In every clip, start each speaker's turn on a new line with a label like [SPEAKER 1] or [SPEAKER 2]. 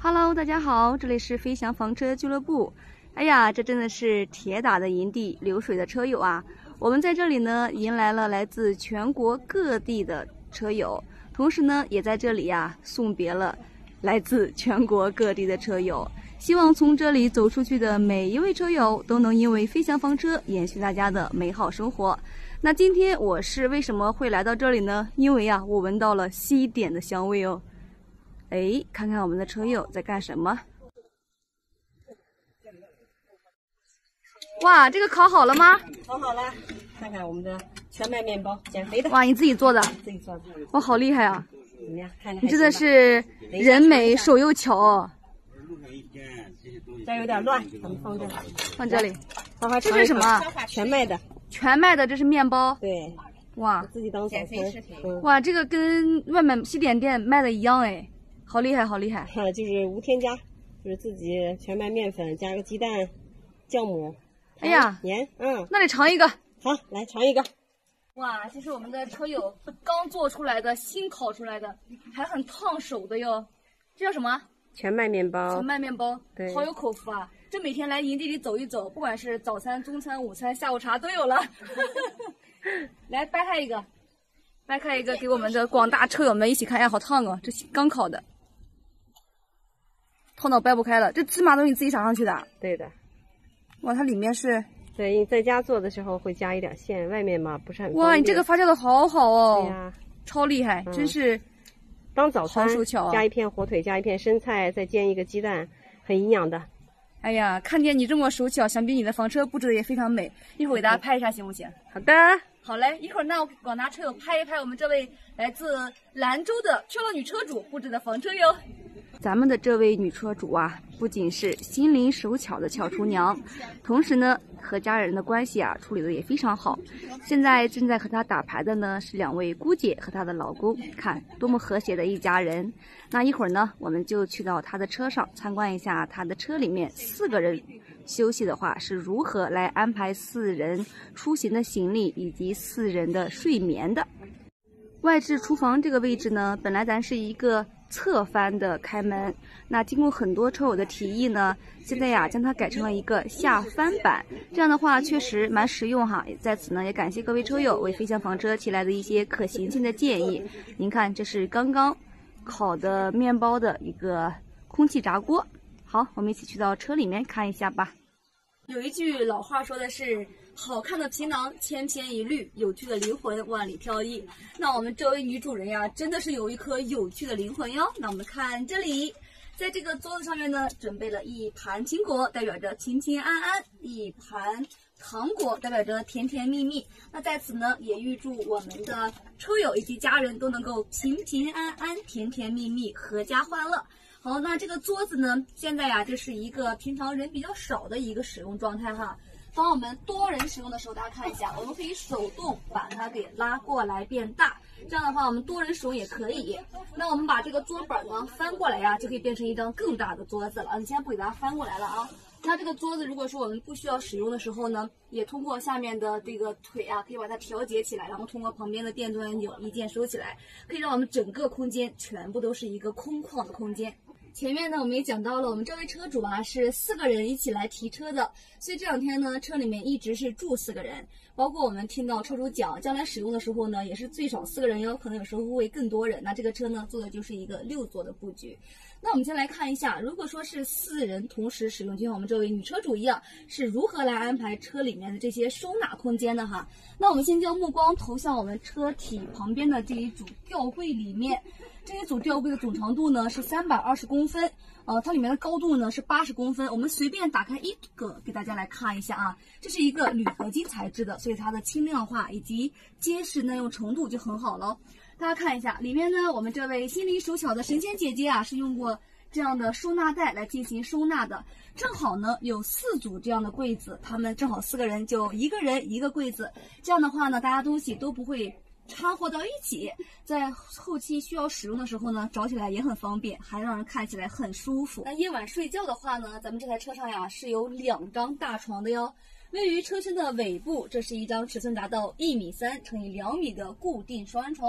[SPEAKER 1] Hello， 大家好，这里是飞翔房车俱乐部。哎呀，这真的是铁打的营地，流水的车友啊！我们在这里呢，迎来了来自全国各地的车友，同时呢，也在这里呀送别了来自全国各地的车友。希望从这里走出去的每一位车友都能因为飞翔房车延续大家的美好生活。那今天我是为什么会来到这里呢？因为呀，我闻到了西点的香味哦。哎，看看我们的车友在干什么？哇，这个烤好了吗？
[SPEAKER 2] 烤好了，看看我们的全麦面包，减肥的。
[SPEAKER 1] 哇，你自己做的？
[SPEAKER 2] 自己做的。
[SPEAKER 1] 哇，好厉害啊！
[SPEAKER 2] 怎么样？看看。
[SPEAKER 1] 你真的是人美手又巧哦。
[SPEAKER 2] 这有点乱，咱们放这里。
[SPEAKER 1] 放这里。
[SPEAKER 2] 这
[SPEAKER 1] 是什么？
[SPEAKER 2] 全麦的。
[SPEAKER 1] 全麦的，这是面包。
[SPEAKER 2] 对。
[SPEAKER 1] 哇，
[SPEAKER 2] 自己当早餐。
[SPEAKER 1] 哇，这个跟外面西点店卖的一样哎。好厉害，好厉害！
[SPEAKER 2] 就是无添加，就是自己全麦面粉加个鸡蛋、酵母、
[SPEAKER 1] 哎呀，
[SPEAKER 2] 盐，
[SPEAKER 1] 那得尝一个。
[SPEAKER 2] 好，来尝一个。
[SPEAKER 1] 哇，这是我们的车友刚做出来的，新烤出来的，还很烫手的哟。这叫什么？
[SPEAKER 2] 全麦面包。全
[SPEAKER 1] 麦面包，
[SPEAKER 2] 对，
[SPEAKER 1] 好有口福啊！这每天来营地里走一走，不管是早餐、中餐、午餐、下午茶都有了。来掰开一个，掰开一个，给我们的广大车友们一起看。哎呀，好烫哦！这刚烤的。烫到掰不开了，这芝麻都是你自己撒上去的？
[SPEAKER 2] 对的。
[SPEAKER 1] 哇，它里面是……
[SPEAKER 2] 对，你在家做的时候会加一点馅，外面嘛不是很……
[SPEAKER 1] 哇，你这个发酵的好好哦！
[SPEAKER 2] 对呀，
[SPEAKER 1] 超厉害，真是
[SPEAKER 2] 当早餐
[SPEAKER 1] 好手巧啊！
[SPEAKER 2] 加一片火腿，加一片生菜，再煎一个鸡蛋，很营养的。
[SPEAKER 1] 哎呀，看见你这么手巧，想必你的房车布置的也非常美。一会儿给大家拍一下行不行？
[SPEAKER 2] 好的。
[SPEAKER 1] 好嘞，一会儿那我广大车友拍一拍我们这位来自兰州的漂亮女车主布置的房车哟。咱们的这位女车主啊，不仅是心灵手巧的俏厨娘，同时呢，和家人的关系啊处理的也非常好。现在正在和她打牌的呢是2位姑姐和她的老公，看多么和谐的一家人。那一会儿呢，我们就去到她的车上参观一下她的车里面4个人休息的话是如何来安排4人出行的行李以及4人的睡眠的。外置厨房这个位置呢，本来咱是一个侧翻的开门，那经过很多车友的提议呢，现在呀将它改成了一个下翻版，这样的话确实蛮实用哈。在此呢也感谢各位车友为飞翔房车提来的一些可行性的建议。您看，这是刚刚烤的面包的一个空气炸锅。好，我们一起去到车里面看一下吧。有一句老话说的是，好看的皮囊千篇一律，有趣的灵魂万里挑一。那我们这位女主人呀，真的是有一颗有趣的灵魂哟。那我们看这里，在这个桌子上面呢，准备了一盘苹果，代表着平平安安；一盘糖果，代表着甜甜蜜蜜。那在此呢，也预祝我们的车友以及家人都能够平平安安、甜甜蜜蜜、阖家欢乐。好，那这个桌子呢，现在呀，这是一个平常人比较少的一个使用状态哈。当我们多人使用的时候，大家看一下，我们可以手动把它给拉过来变大，这样的话我们多人使用也可以。那我们把这个桌板呢翻过来呀，就可以变成一张更大的桌子了。你先不给大家翻过来了啊。那这个桌子如果说我们不需要使用的时候呢，也通过下面的这个腿啊，可以把它调节起来，然后通过旁边的电动按钮一键收起来，可以让我们整个空间全部都是一个空旷的空间。前面呢，我们也讲到了，我们这位车主啊是4个人一起来提车的，所以这2天呢，车里面一直是住4个人。包括我们听到车主讲，将来使用的时候呢，也是最少4个人哟，可能有时候会更多人。那这个车呢，做的就是一个6座的布局。那我们先来看一下，如果说是4人同时使用，就像我们这位女车主一样，是如何来安排车里面的这些收纳空间的哈？那我们先将目光投向我们车体旁边的这一组吊柜里面。这一组吊柜的总长度呢是320公分，它里面的高度呢是80公分。我们随便打开一个给大家来看一下啊，这是一个铝合金材质的，所以它的轻量化以及结实耐用程度就很好了。大家看一下里面呢，我们这位心灵手巧的神仙姐姐啊，是用过这样的收纳袋来进行收纳的。正好呢有4组这样的柜子，他们正好4个人就1个人1个柜子，这样的话呢，大家东西都不会掺和到一起，在后期需要使用的时候呢，找起来也很方便，还让人看起来很舒服。那夜晚睡觉的话呢，咱们这台车上呀是有2张大床的哟。位于车身的尾部，这是一张尺寸达到1.3米乘以2米的固定双人床。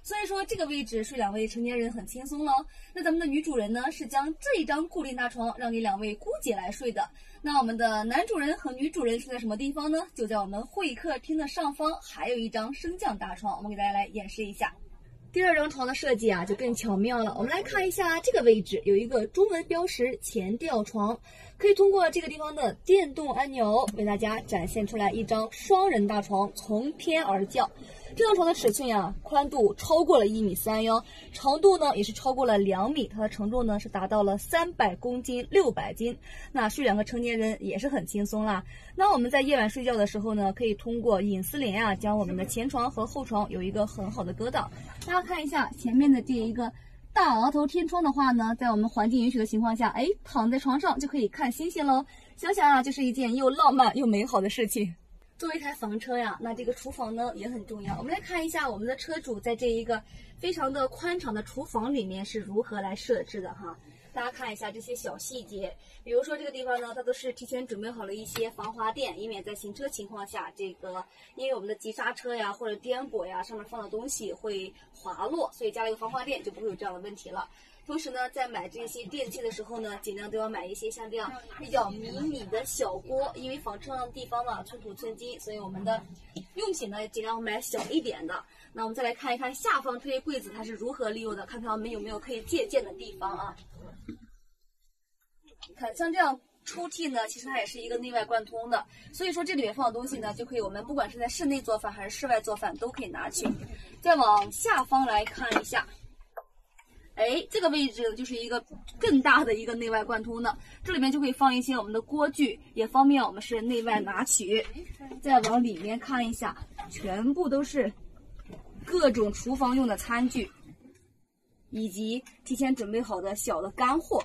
[SPEAKER 1] 所以说这个位置睡2位成年人很轻松喽。那咱们的女主人呢是将这一张固定大床让给2位姑姐来睡的。那我们的男主人和女主人睡在什么地方呢？就在我们会客厅的上方，还有一张升降大床，我们给大家来演示一下。第2张床的设计啊就更巧妙了，我们来看一下这个位置有一个中文标识前吊床，可以通过这个地方的电动按钮为大家展现出来一张双人大床从天而降。这张床的尺寸呀，宽度超过了1.3米哟，长度呢也是超过了2米，它的承重呢是达到了300公斤600斤，那睡2个成年人也是很轻松啦。那我们在夜晚睡觉的时候呢，可以通过隐私帘啊，将我们的前床和后床有一个很好的隔挡。大家看一下前面的这一个大额头天窗的话呢，在我们环境允许的情况下，躺在床上就可以看星星喽。想想啊，就是一件又浪漫又美好的事情。作为一台房车呀，那这个厨房呢也很重要。我们来看一下我们的车主在这一个非常的宽敞的厨房里面是如何来设置的哈。大家看一下这些小细节，比如说这个地方呢，它都是提前准备好了一些防滑垫，以免在行车情况下，因为我们的急刹车呀或者颠簸呀，上面放的东西会滑落，所以加了一个防滑垫就不会有这样的问题了。同时呢，在买这些电器的时候呢，尽量都要买一些像这样比较迷你的小锅，因为房车上的地方嘛，寸土寸金，所以我们的用品呢尽量买小一点的。那我们再来看一看下方这些柜子它是如何利用的，看看我们有没有可以借鉴的地方啊。看像这样抽屉呢，其实它也是一个内外贯通的，所以说这里面放的东西呢，就可以我们不管是在室内做饭还是室外做饭都可以拿去。再往下方来看一下。这个位置就是一个更大的一个内外贯通的，这里面就可以放一些我们的锅具，也方便我们是内外拿取。再往里面看一下，全部都是各种厨房用的餐具，以及提前准备好的小的干货。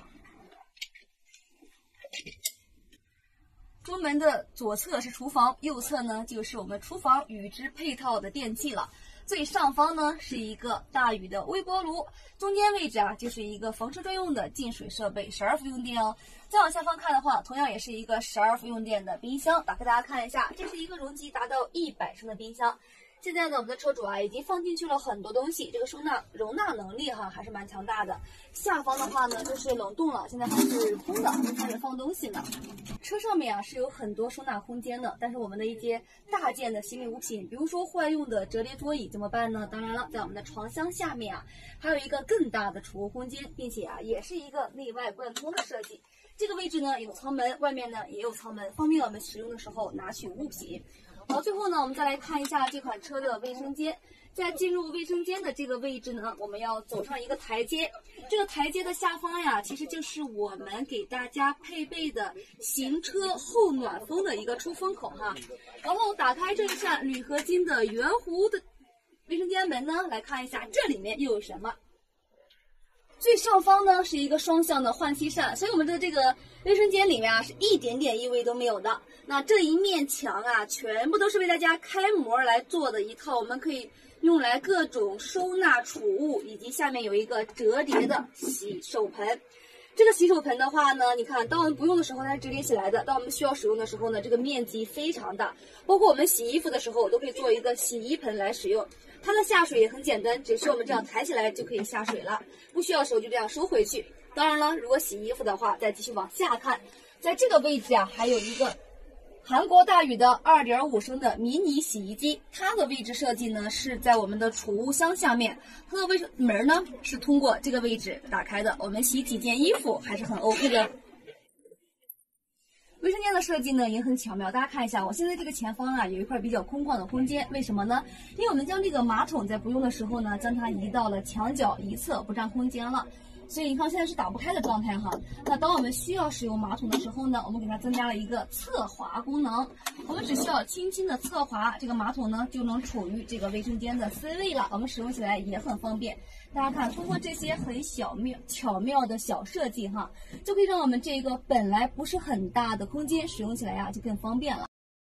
[SPEAKER 1] 出门的左侧是厨房，右侧呢就是我们厨房与之配套的电器了。最上方呢是一个大宇的微波炉，中间位置啊就是一个房车专用的净水设备，12伏用电哦。再往下方看的话，同样也是一个12伏用电的冰箱，打开大家看一下，这是一个容积达到100升的冰箱。现在呢，我们的车主啊已经放进去了很多东西，这个容纳能力哈还是蛮强大的。下方的话呢就是冷冻了，现在还是空的，开始放东西呢。车上面啊是有很多收纳空间的，但是我们的一些大件的行李物品，比如说户外用的折叠桌椅怎么办呢？当然了，在我们的床箱下面啊还有一个更大的储物空间，并且啊也是一个内外贯通的设计。这个位置呢有舱门，外面呢也有舱门，方便我们使用的时候拿取物品。好，最后呢，我们再来看一下这款车的卫生间。在进入卫生间的这个位置呢，我们要走上一个台阶。这个台阶的下方呀，其实就是我们给大家配备的行车后暖风的一个出风口哈。然后打开这一扇铝合金的圆弧的卫生间门呢，来看一下这里面又有什么。最上方呢是一个双向的换气扇，所以我们的这个卫生间里面啊是一点点异味都没有的。那这一面墙啊，全部都是为大家开模来做的一套，我们可以用来各种收纳储物，以及下面有一个折叠的洗手盆。这个洗手盆的话呢，你看，当我们不用的时候它是折叠起来的，当我们需要使用的时候呢，这个面积非常大，包括我们洗衣服的时候都可以做一个洗衣盆来使用。它的下水也很简单，只需要我们这样抬起来就可以下水了，不需要的时候就这样收回去。当然了，如果洗衣服的话，再继续往下看，在这个位置啊，还有一个韩国大宇的2.5升的迷你洗衣机，它的位置设计呢是在我们的储物箱下面，它的门呢是通过这个位置打开的，我们洗几件衣服还是很 OK 的。卫生间的设计呢也很巧妙，大家看一下，我现在这个前方啊有一块比较空旷的空间，为什么呢？因为我们将这个马桶在不用的时候呢，将它移到了墙角一侧，不占空间了。所以你看现在是打不开的状态哈。那当我们需要使用马桶的时候呢，我们给它增加了一个侧滑功能，我们只需要轻轻的侧滑，这个马桶呢就能处于这个卫生间的 C 位了，我们使用起来也很方便。大家看，通过这些很巧妙的小设计哈，就可以让我们这个本来不是很大的空间使用起来呀就更方便了。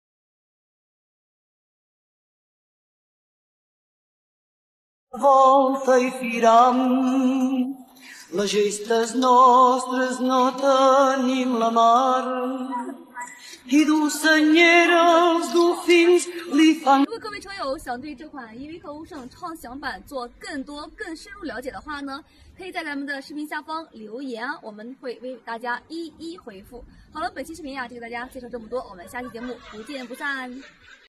[SPEAKER 3] Volta e firam, les gestes nostres no tenim la mar, i d'ocellera els dofins li fan...
[SPEAKER 1] 各位车友友想对这款依维柯欧胜畅享版做更多更深入了解的话呢，可以在咱们的视频下方留言啊，我们会为大家一一回复。好了，本期视频呀就给大家介绍这么多，我们下期节目不见不散。